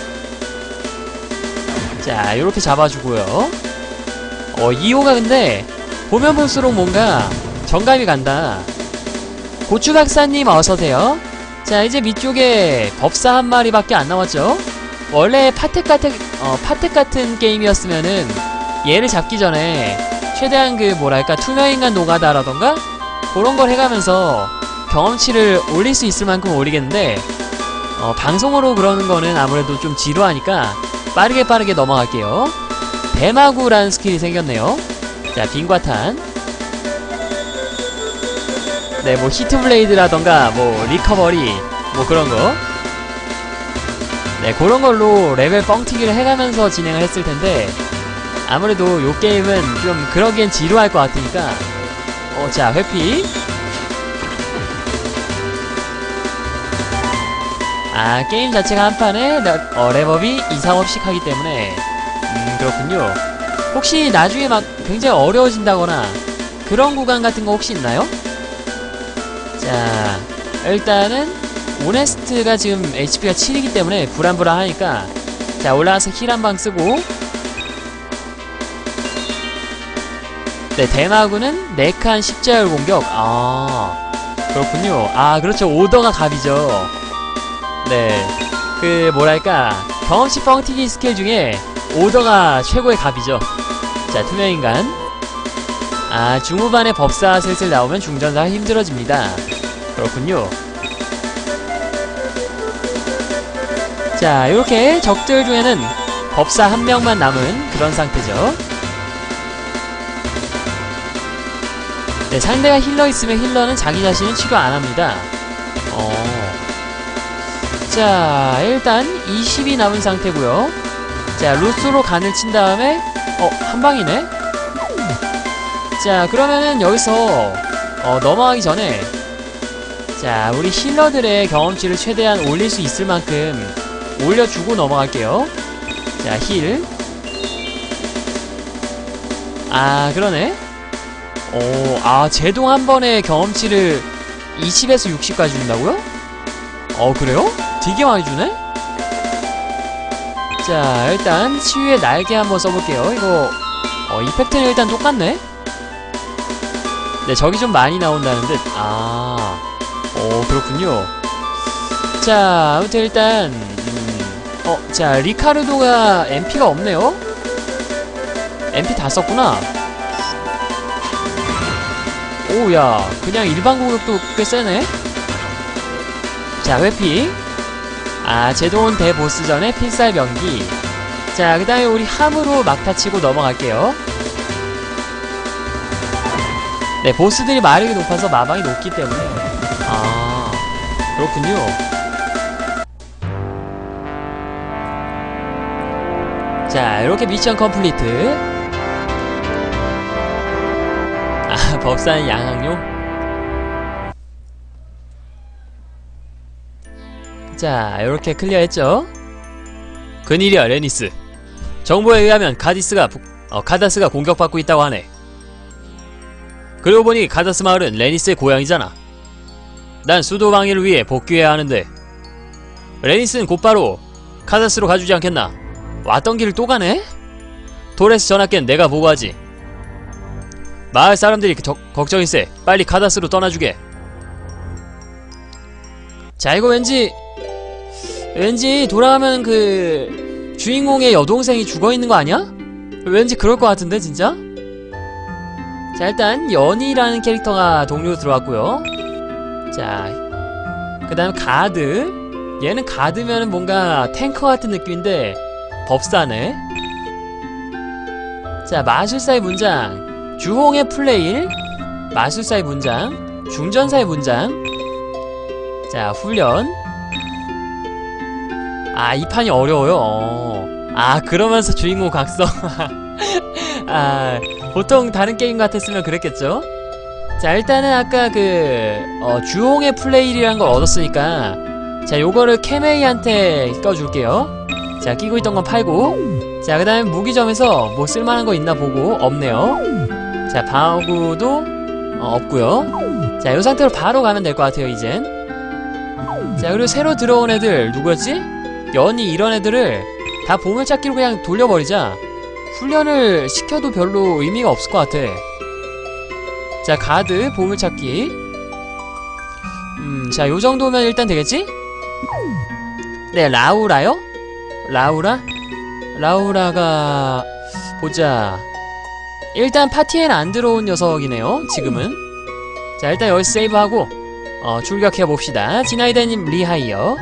자, 요렇게 잡아주고요. 2호가 근데 보면 볼수록 뭔가 정감이 간다. 고추박사님 어서오세요. 자, 이제 밑쪽에 법사 한 마리밖에 안 남았죠? 원래 파텍 같은 게임이었으면은 얘를 잡기 전에 최대한 그 뭐랄까 투명인간 노가다라던가 그런 걸 해가면서 경험치를 올릴 수 있을 만큼 올리겠는데, 방송으로 그러는 거는 아무래도 좀 지루하니까 빠르게 넘어갈게요. 대마구라는 스킬이 생겼네요. 자, 빙과탄. 네, 뭐 히트블레이드라던가 뭐 리커버리 뭐 그런거, 네, 그런걸로 레벨 뻥튀기를 해가면서 진행을 했을텐데, 아무래도 요 게임은 좀 그러기엔 지루할 것 같으니까 자, 회피. 아, 게임 자체가 한 판에 랩업이 2, 3업씩 하기 때문에 그렇군요. 혹시 나중에 막 굉장히 어려워진다거나 그런 구간 같은 거 혹시 있나요? 자, 일단은 오네스트가 지금 HP가 7이기 때문에 불안불안하니까, 자, 올라가서 힐 한 방 쓰고, 네, 대마구는 네칸 십자열 공격. 아, 그렇군요. 아, 그렇죠. 오더가 갑이죠. 네, 그 뭐랄까 경험치 뻥튀기 스킬 중에 오더가 최고의 갑이죠. 자, 투명인간. 아, 중후반에 법사 슬슬 나오면 중전사가 힘들어집니다. 그렇군요. 자, 요렇게 적들 중에는 법사 한 명만 남은 그런 상태죠. 네, 상대가 힐러 있으면 힐러는 자기 자신은 치료 안합니다. 자, 일단 20이 남은 상태고요. 자, 루스로 간을 친 다음에 한방이네? 자, 그러면은 여기서 넘어가기 전에, 자, 우리 힐러들의 경험치를 최대한 올릴 수 있을 만큼 올려주고 넘어갈게요. 자, 힐. 아, 그러네. 아, 제동 한 번에 경험치를 20에서 60까지 준다고요? 그래요? 되게 많이 주네? 자, 일단 치유의 날개 한번 써볼게요. 이거 이펙트는 일단 똑같네? 네, 적이 좀 많이 나온다는 듯. 아, 그렇군요. 자, 아무튼 일단 자, 리카르도가 MP가 없네요? MP 다 썼구나. 오야, 그냥 일반 공격도 꽤 세네? 자, 회피. 아, 제동은 대보스전의 필살 병기. 자, 그 다음에 우리 함으로 막타 치고 넘어갈게요. 네, 보스들이 마력이 높아서 마방이 높기 때문에. 아, 그렇군요. 자, 이렇게 미션 컴플리트. 아, 법사는 양학용? 자, 요렇게 클리어했죠? 근일이야, 레니스. 정보에 의하면 카다스가 공격받고 있다고 하네. 그러고 보니 카다스 마을은 레니스의 고향이잖아. 난 수도 방위를 위해 복귀해야 하는데 레니스는 곧바로 카다스로 가주지 않겠나? 왔던 길을 또 가네? 도레스 전하께는 내가 보고하지. 마을 사람들이 걱정일세. 빨리 카다스로 떠나주게. 자, 이거 왠지 돌아가면 그 주인공의 여동생이 죽어있는 거 아니야? 왠지 그럴 것 같은데 진짜? 자, 일단 연희라는 캐릭터가 동료로 들어왔고요. 자, 그 다음 가드. 얘는 가드면은 뭔가 탱커 같은 느낌인데 법사네. 자, 마술사의 문장. 주홍의 플레일. 마술사의 문장. 중전사의 문장. 자, 훈련. 아, 이 판이 어려워요. 아, 그러면서 주인공 각성. 아, 보통 다른 게임 같았으면 그랬겠죠? 자, 일단은 아까 주홍의 플레일이라는 걸 얻었으니까 자, 요거를 케메이한테 껴줄게요. 자, 끼고 있던 건 팔고. 자, 그 다음에 무기점에서 뭐 쓸만한 거 있나 보고. 없네요. 자, 방어구도 없고요. 자, 요 상태로 바로 가면 될 것 같아요, 이젠. 자, 그리고 새로 들어온 애들 누구였지? 연희 이런 애들을 다 보물찾기로 그냥 돌려버리자. 훈련을 시켜도 별로 의미가 없을 것 같아. 자, 가드 보물찾기. 자, 요 정도면 일단 되겠지? 네, 라우라요? 라우라가 보자. 일단 파티에는 안 들어온 녀석이네요, 지금은. 자, 일단 여기서 세이브하고 출격해봅시다. 지나이다님 리하이어.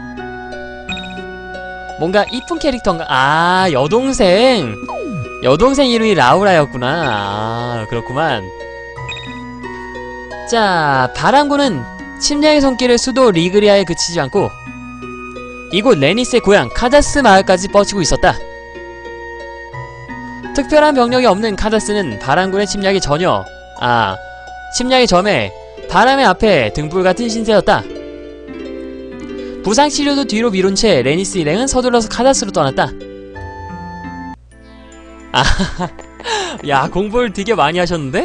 뭔가 이쁜 캐릭터인가? 아, 여동생 이름이 라우라였구나. 아, 그렇구만. 자, 바람군은 침략의 손길을 수도 리그리아에 그치지 않고 이곳 레니스의 고향 카다스 마을까지 뻗치고 있었다. 특별한 병력이 없는 카다스는 바람군의 침략이 전에 바람의 앞에 등불같은 신세였다. 부상치료도 뒤로 미룬 채 레니스 일행은 서둘러서 카다스로 떠났다. 아, 야, 공부를 되게 많이 하셨는데?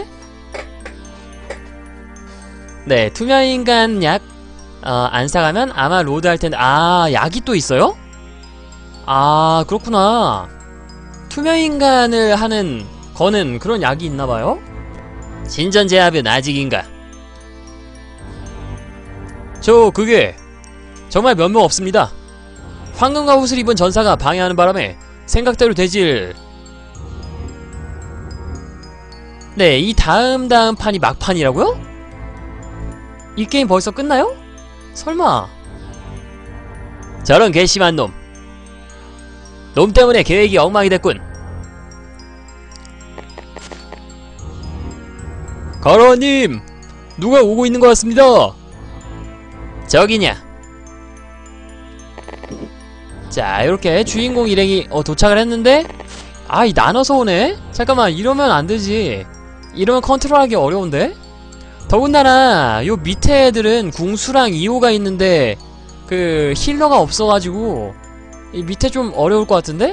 네, 투명인간 약 안 사가면 아마 로드 할 텐데. 아, 약이 또 있어요? 아, 그렇구나. 투명인간을 거는 그런 약이 있나봐요? 신전제압은 아직인가? 그게 정말 몇 명 없습니다. 황금과 옷을 입은 전사가 방해하는 바람에 생각대로 되질. 네, 이 다음 판이 막판이라고요? 이 게임 벌써 끝나요? 설마. 저런 괘씸한 놈 때문에 계획이 엉망이 됐군. 가라님, 누가 오고 있는 것 같습니다. 저기냐. 자, 이렇게 주인공 일행이 도착을 했는데, 아, 이 나눠서 오네? 잠깐만, 이러면 안되지. 이러면 컨트롤하기 어려운데? 더군다나 요 밑에 애들은 궁수랑 2호가 있는데 그 힐러가 없어가지고 이 밑에 좀 어려울 것 같은데?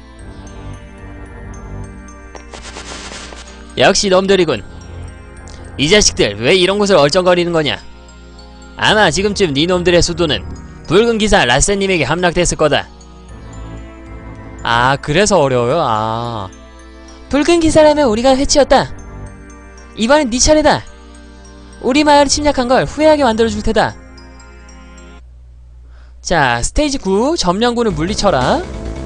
역시 놈들이군. 이 자식들 왜 이런 곳을 얼쩡거리는 거냐. 아마 지금쯤 니놈들의 수도는 붉은 기사 라센님에게 함락됐을 거다. 아, 그래서 어려워요? 아, 붉은 기사라면 우리가 해치웠다. 이번엔 네 차례다. 우리 마을을 침략한 걸 후회하게 만들어줄 테다. 자, 스테이지 9 점령군을 물리쳐라.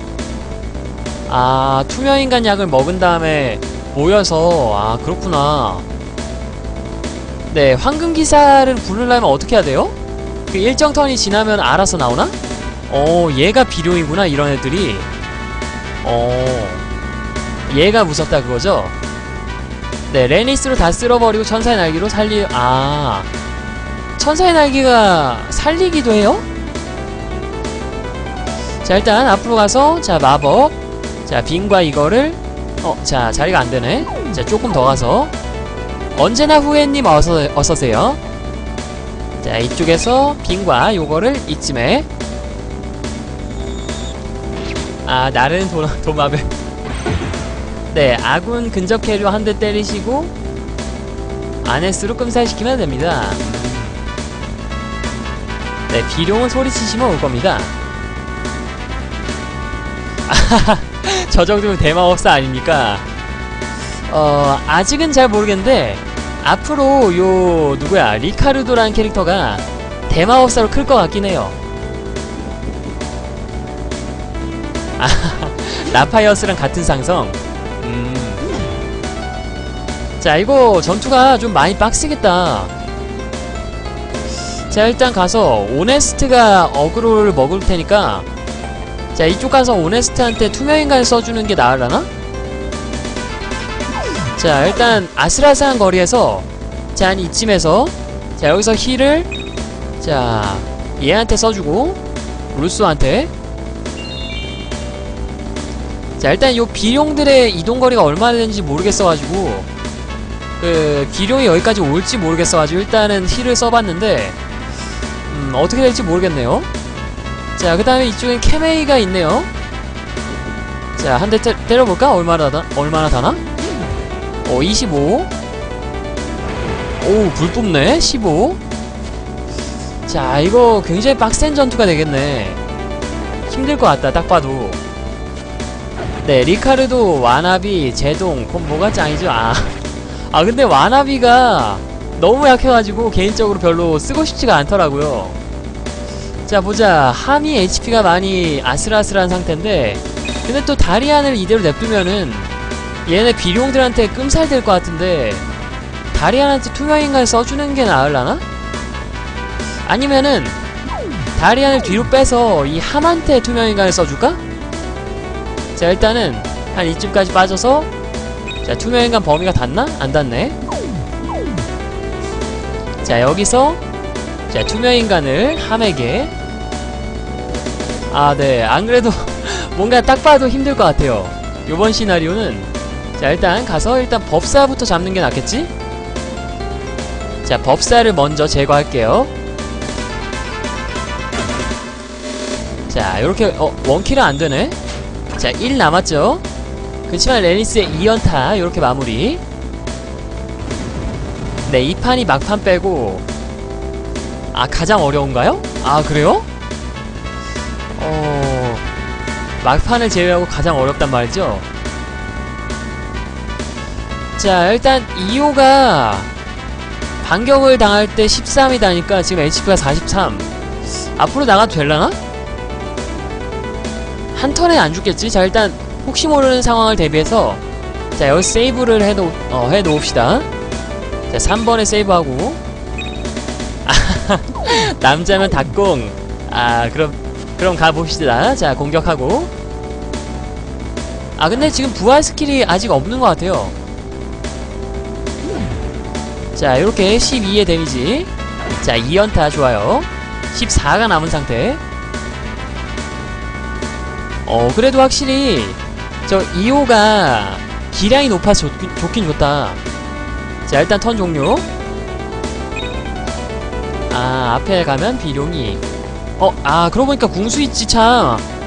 아, 투명인간 약을 먹은 다음에 모여서. 아, 그렇구나. 네, 황금기사를 부르려면 어떻게 해야 돼요? 그 일정 턴이 지나면 알아서 나오나? 얘가 비룡이구나, 이런 애들이. 얘가 무섭다 그거죠? 네, 레니스로 다 쓸어버리고 천사의 날개로 천사의 날개가 살리기도 해요? 자, 일단 앞으로 가서, 자, 마법. 자, 빙과 이거를 자, 자리가 안되네. 자, 조금 더 가서. 언제나 후회님 어서오세요. 자, 이쪽에서 빙과 요거를 이쯤에. 아, 나르는 도마뱀. 네, 아군 근접 캐리어 한 대 때리시고 아네스로 끔살시키면 됩니다. 네, 비룡은 소리치시면 올 겁니다. 저 정도면 대마법사 아닙니까? 아직은 잘 모르겠는데 앞으로 요 누구야, 리카르도라는 캐릭터가 대마법사로 클 것 같긴 해요. 라파이어스랑 같은 상성. 자, 이거 전투가 좀 많이 빡세겠다. 자, 일단 가서 오네스트가 어그로를 먹을 테니까, 자, 이쪽 가서 오네스트한테 투명인간을 써주는 게 나으려나? 자, 일단 아슬아슬한 거리에서, 자, 한 이쯤에서, 자, 여기서 힐을, 자, 얘한테 써주고 루스한테. 자, 일단 요 비룡들의 이동거리가 얼마나 되는지 모르겠어가지고 비룡이 여기까지 올지 모르겠어가지고 일단은 힐을 써봤는데 어떻게 될지 모르겠네요. 자, 그 다음에 이쪽엔 케메이가 있네요. 자, 한 대 때려볼까? 얼마나 다나? 25. 오, 불 뿜네. 15. 자, 이거 굉장히 빡센 전투가 되겠네. 힘들 것 같다, 딱 봐도. 네, 리카르도, 와나비, 제동, 콤보가 짱이죠. 근데 와나비가 너무 약해가지고 개인적으로 별로 쓰고 싶지가 않더라고요. 자, 보자. 함이 HP가 많이 아슬아슬한 상태인데, 근데 또 다리안을 이대로 냅두면은 얘네 비룡들한테 끔살될 것 같은데, 다리안한테 투명인간을 써주는 게 나으려나? 아니면은 다리안을 뒤로 빼서 이 함한테 투명인간을 써줄까? 자, 일단은 한 이쯤까지 빠져서, 자, 투명인간 범위가 닿나? 안 닿네. 자, 여기서 자, 투명인간을 함에게. 네, 안그래도 뭔가 딱 봐도 힘들 것 같아요, 요번 시나리오는. 자, 일단 가서 일단 법사부터 잡는 게 낫겠지? 자, 법사를 먼저 제거할게요. 자, 요렇게 원킬은 안되네. 자, 1 남았죠? 그치만 레니스의 2연타 요렇게 마무리. 네, 이 판이 막판 빼고 가장 어려운가요? 그래요? 막판을 제외하고 가장 어렵단 말이죠. 자, 일단 2호가 반격을 당할 때 13이 다니까 지금 HP가 43. 앞으로 나가도 될라나? 한 턴에 안 죽겠지? 자, 일단 혹시 모르는 상황을 대비해서, 자, 여기 세이브를 해놓읍시다. 자, 3번에 세이브하고. 남자면 닭공. 그럼 가봅시다. 자, 공격하고. 근데 지금 부활 스킬이 아직 없는 것 같아요. 자, 요렇게 12의 데미지. 자, 2연타 좋아요. 14가 남은 상태. 그래도 확실히 저 2호가 기량이 높아서 좋긴 좋다. 자, 일단 턴 종료. 앞에 가면 비룡이. 그러고 보니까 궁수 있지, 참.